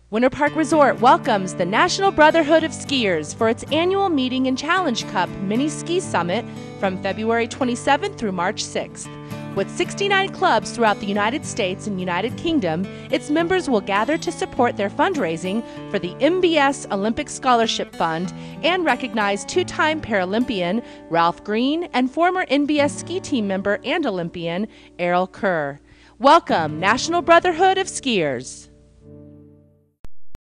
Winter Park Resort welcomes the National Brotherhood of Skiers for its annual Meeting and Challenge Cup Mini Ski Summit from February 27th through March 6th. With 69 clubs throughout the United States and United Kingdom, its members will gather to support their fundraising for the MBS Olympic Scholarship Fund and recognize two-time Paralympian Ralph Green and former NBS ski team member and Olympian Errol Kerr. Welcome, National Brotherhood of Skiers.